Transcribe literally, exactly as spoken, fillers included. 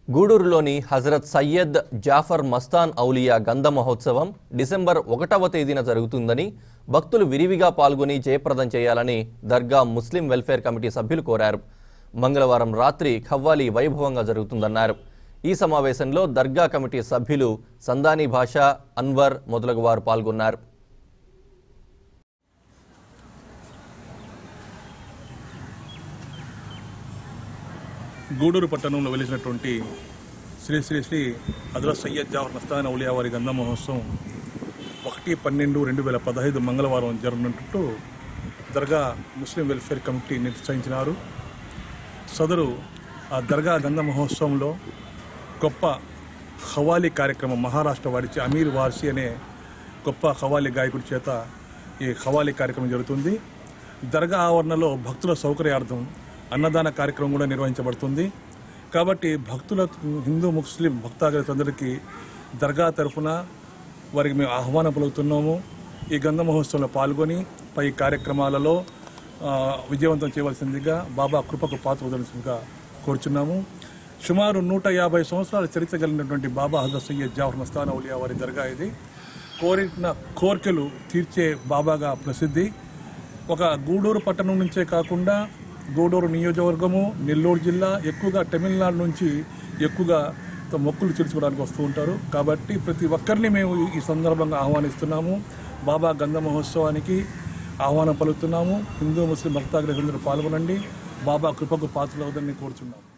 గూడూరులోని హజరత్ సయ్యద్ జాఫర్ మస్తాన్ ఔలియా గంధ మహోత్సవం డిసెంబర్ ఒకటవ తేదీన జరుగుతుందని భక్తులు విరివిగా పాల్గొని జయప్రదం చేయాలని దర్గా ముస్లిం వెల్ఫేర్ కమిటీ సభ్యులు కోరారు. మంగళవారం రాత్రి ఖవ్వాలి వైభవంగా జరుగుతుందన్నారు. ఈ సమావేశంలో దర్గా కమిటీ సభ్యులు సందాని భాషా, అన్వర్ మొదలగు వారు పాల్గొన్నారు. గూడూరు పట్టణంలో వెలిసినటువంటి శ్రీ శ్రీ శ్రీ హజరత్ సయ్యద్ జాఫర్ మస్తాన్ ఔలియా వారి గంధ మహోత్సవం ఒకటి పన్నెండు రెండు వేల పదహైదు మంగళవారం జరగనున్నట్టు దర్గా ముస్లిం వెల్ఫేర్ కమిటీ నిశ్చయించినారు. సదరు ఆ దర్గా గంధ మహోత్సవంలో గొప్ప ఖవాలీ కార్యక్రమం మహారాష్ట్ర వాడిచి అమీర్ వార్సి అనే గొప్ప ఖవాలీ గాయకుడి చేత ఈ ఖవాలీ కార్యక్రమం జరుగుతుంది. దర్గా ఆవరణలో భక్తుల సౌకర్యార్థం అన్నదాన కార్యక్రమం కూడా నిర్వహించబడుతుంది. కాబట్టి భక్తుల హిందూ ముస్లిం భక్తాదులందరికీ దర్గా తరఫున వారికి మేము ఆహ్వానం పలుకుతున్నాము. ఈ గంధ మహోత్సవంలో పాల్గొని పై కార్యక్రమాలలో విజయవంతం చేయవలసిందిగా బాబా కృపకు పాత్రవలసిందిగా కోరుచున్నాము. సుమారు నూట యాభై సంవత్సరాల చరిత్ర కలిగినటువంటి బాబా హజరత్ సయ్యద్ జాఫర్ మస్తాన్ ఔలియా వారి దర్గా ఇది. కోరిన కోరికలు తీర్చే బాబాగా ప్రసిద్ధి. ఒక గూడూరు పట్టణం నుంచే కాకుండా గూడూరు నియోజకవర్గము, నెల్లూరు జిల్లా, ఎక్కువగా తమిళనాడు నుంచి ఎక్కువగా మొక్కులు తీర్చుకోవడానికి వస్తూ ఉంటారు. కాబట్టి ప్రతి ఒక్కరిని మేము ఈ సందర్భంగా ఆహ్వానిస్తున్నాము. బాబా గంధ మహోత్సవానికి ఆహ్వానం పలుకుతున్నాము. హిందూ ముస్లిం భక్తాదులందరూ పాల్గొనండి. బాబా కృపకు పాత్రలవుదని కోరుచున్నాము.